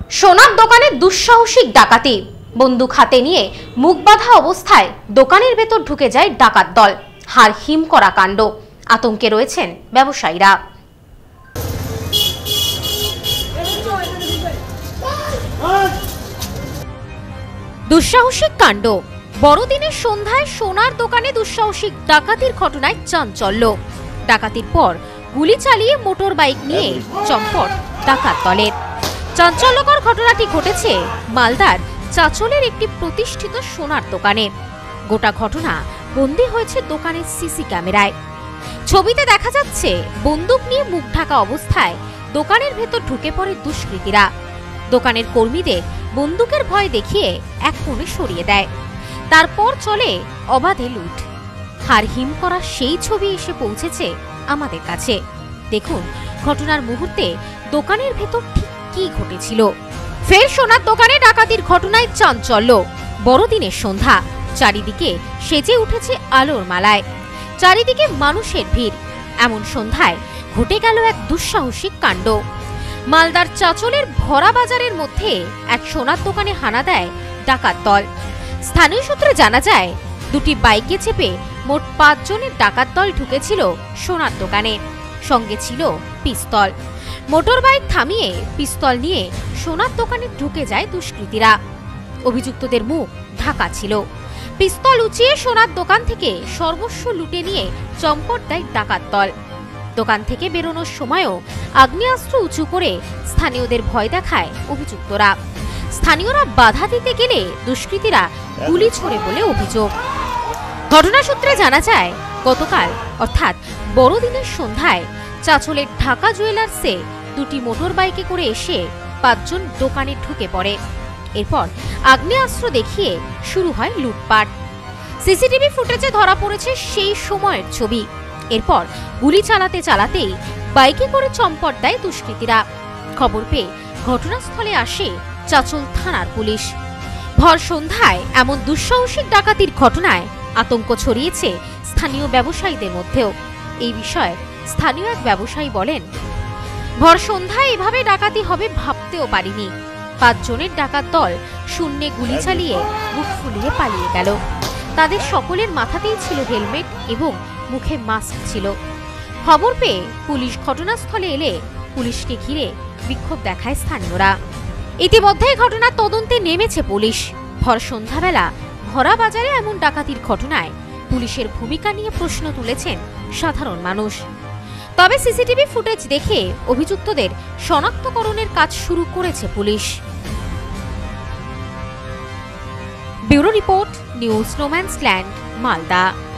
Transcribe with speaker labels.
Speaker 1: সোনার দোকানে দুঃসাহসিক ডাকাতি। বন্দুক হাতে নিয়ে মুখ বাঁধা অবস্থায় দোকানের ভেতর ঢুকে যায় ডাকাত দল। হাড় হিম করা কাণ্ড। আতঙ্কে রয়েছেন ব্যবসায়ীরা। দুঃসাহসিক কাণ্ড। বড়দিনের সন্ধ্যায় সোনার দোকানে দুঃসাহসিক ডাকাতির ঘটনায় চাঞ্চল্য। ডাকাতির পর গুলি চালিয়ে মোটর বাইক নিয়ে চম্পট ডাকাত দলের। চাঞ্চল্যকর ঘটনাটি ঘটেছে মালদার চাচলের একটি প্রতিষ্ঠিত সোনার দোকানে। গোটা ঘটনা বন্দী হয়েছে দোকানের সিসি ক্যামেরায়। ছবিতে দেখা যাচ্ছে বন্দুক নিয়ে মুখ ঢাকা অবস্থায় দোকানের ভেতর ঢুকে পড়ে দুষ্কৃতীরা। দোকানের কর্মীদের বন্দুকের ভয় দেখিয়ে এক কোণে সরিয়ে দেয়। তারপর চলে অবাধে লুট। হাড় হিম করা সেই ছবি এসে পৌঁছেছে আমাদের কাছে। দেখুন ঘটনার মুহূর্তে দোকানের ভেতর ঠিক কি ঘটেছিল। ফের সোনার দোকানে ডাকাতির ঘটনায় চাঞ্চল্য। বড়দিনের সন্ধ্যা, চারিদিকে সেজে উঠেছে আলোর মালায়, চারিদিকে মানুষের ভিড়। এমন সন্ধ্যায় ঘটে গেল এক দুঃসাহসিক কাণ্ড। মালদার চাচলের ভরা বাজারের মধ্যে এক সোনার দোকানে হানা দেয় ডাকাত দল। স্থানীয় সূত্রে জানা যায়, দুটি বাইকে চেপে মোট ৫ জনের ডাকাত দল ঢুকেছিল সোনার দোকানে। সঙ্গে ছিল পিস্তল। মোটর বাইক থামিয়ে পিস্তল নিয়ে সোনার দোকানে ঢুকে যায় দুষ্কৃতীরা। অভিযুক্তদের মুখ ঢাকা ছিল। পিস্তল উঁচিয়ে সোনার দোকান থেকে সর্বস্ব লুটে নিয়ে চম্পট দেয় ডাকাত দল। দোকান থেকে বেরোনোর সময়ও আগ্নেয়াস্ত্র উঁচু করে স্থানীয়দের ভয় দেখায় অভিযুক্তরা। স্থানীয়রা বাধা দিতে গেলে দুষ্কৃতীরা গুলি ছোড়ে বলে অভিযোগ। ঘটনা সূত্রে জানা যায়, গতকাল অর্থাৎ বড়দিনের সন্ধ্যায় চাচলের ঢাকা জুয়েলার্সে দুটি মোটর বাইকে করে এসে ৫ জন দোকানে ঢুকে পড়ে। এরপর আগ্নেয়াস্ত্র দেখিয়ে শুরু হয় লুটপাট। সিসিটিভি ফুটেজে ধরা পড়েছে সেই সময়ের ছবি। এরপর গুলি চালাতে চালাতেই বাইকে করে চম্পট দেয় দুষ্কৃতীরা। খবর পেয়ে ঘটনাস্থলে আসে চাচল থানার পুলিশ। ভর সন্ধ্যায় এমন দুঃসাহসিক ডাকাতির ঘটনায় আতঙ্ক ছড়িয়েছে স্থানীয় ব্যবসায়ীদের মধ্যেও। এই বিষয়ে স্থানীয় এক ব্যবসায়ী বলেন, ভর সন্ধ্যায় এভাবে ডাকাতি হবে ভাবতেও পারিনি। ৫ জনের ডাকাত দল শূন্যে গুলি চালিয়ে বুক ফুলিয়ে পালিয়ে গেল। তাদের সকলের মাথাতেই ছিল হেলমেট এবং মুখে মাস্ক ছিল। খবর পেয়ে পুলিশ ঘটনাস্থলে এলে পুলিশকে ঘিরে বিক্ষোভ দেখায় স্থানীয়রা। ইতিমধ্যে ঘটনার তদন্তে নেমেছে পুলিশ। ভর সন্ধ্যাবেলা ভরা বাজারে এমন ডাকাতির ঘটনায় পুলিশের ভূমিকা নিয়ে প্রশ্ন তুলেছেন সাধারণ মানুষ। তবে সিসিটিভি ফুটেজ দেখে অভিযুক্তদের শনাক্তকরণের কাজ শুরু করেছে পুলিশ। Bureau report, news no man's land, Malda.